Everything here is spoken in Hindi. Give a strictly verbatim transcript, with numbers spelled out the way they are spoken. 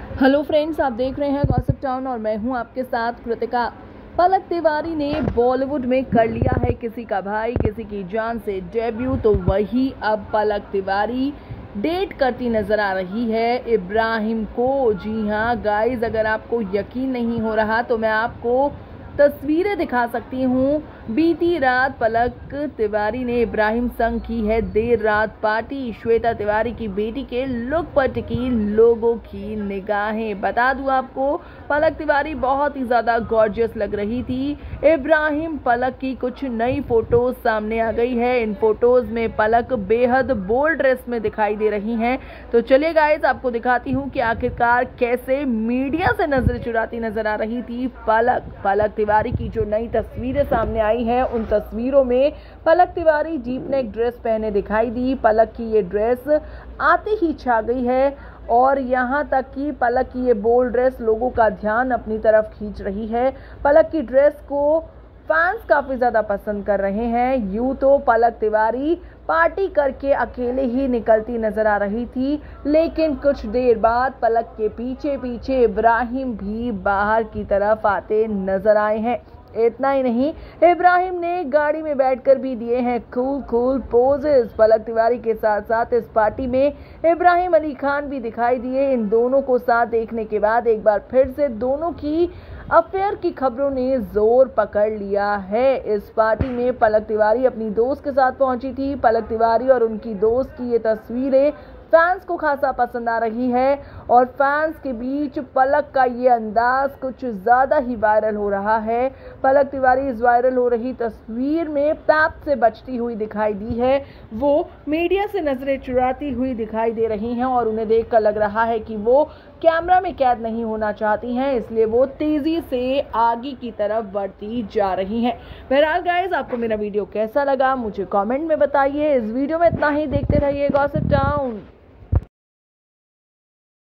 हेलो फ्रेंड्स, आप देख रहे हैं गॉसिप टाउन और मैं हूं आपके साथ कृतिका। पलक तिवारी ने बॉलीवुड में कर लिया है किसी का भाई किसी की जान से डेब्यू, तो वही अब पलक तिवारी डेट करती नजर आ रही है इब्राहिम को। जी हां गाइस, अगर आपको यकीन नहीं हो रहा तो मैं आपको तस्वीरें दिखा सकती हूँ। बीती रात पलक तिवारी ने इब्राहिम संग की है देर रात पार्टी। श्वेता तिवारी की बेटी के लुक पर टिकी लोगों की निगाहें। बता दूं आपको, पलक तिवारी बहुत ही ज़्यादा गॉर्जियस लग रही थी। इब्राहिम पलक की कुछ नई फोटोज सामने आ गई है। इन फोटोज में पलक बेहद बोल्ड ड्रेस में दिखाई दे रही हैं। तो चलिए गाइस, आपको दिखाती हूँ कि आखिरकार कैसे मीडिया से नजर चुराती नजर आ रही थी पलक। पलक तिवारी की जो नई तस्वीरें सामने आई हैं, उन तस्वीरों में Palak Tiwari deep neck dress पहने दिखाई दी। पलक की ये ड्रेस आते ही छा गई है और यहाँ तक कि पलक की ये बोल्ड ड्रेस लोगों का ध्यान अपनी तरफ खींच रही है। पलक की ड्रेस को फैंस काफ़ी ज़्यादा पसंद कर रहे हैं। यूँ तो पलक तिवारी पार्टी करके अकेले ही निकलती नजर आ रही थी, लेकिन कुछ देर बाद पलक के पीछे पीछे इब्राहिम भी बाहर की तरफ आते नजर आए हैं। इतना ही नहीं, इब्राहिम ने गाड़ी में बैठकर भी दिए हैं cool cool poses. Palak Tiwari के साथ साथ इस पार्टी में इब्राहिम अली खान भी दिखाई दिए। इन दोनों को साथ देखने के बाद एक बार फिर से दोनों की अफेयर की खबरों ने जोर पकड़ लिया है। इस पार्टी में पलक तिवारी अपनी दोस्त के साथ पहुंची थी। पलक तिवारी और उनकी दोस्त की ये तस्वीरें फैंस को खासा पसंद आ रही है और फैंस के बीच पलक का ये अंदाज कुछ ज़्यादा ही वायरल हो रहा है। पलक तिवारी इस वायरल हो रही तस्वीर में पैप से बचती हुई दिखाई दी है। वो मीडिया से नजरें चुराती हुई दिखाई दे रही हैं और उन्हें देखकर लग रहा है कि वो कैमरा में कैद नहीं होना चाहती हैं, इसलिए वो तेज़ी से आगे की तरफ बढ़ती जा रही हैं। बहरहाल गाइस, आपको मेरा वीडियो कैसा लगा मुझे कमेंट में बताइए। इस वीडियो में इतना ही, देखते रहिए गॉसिप टाउन।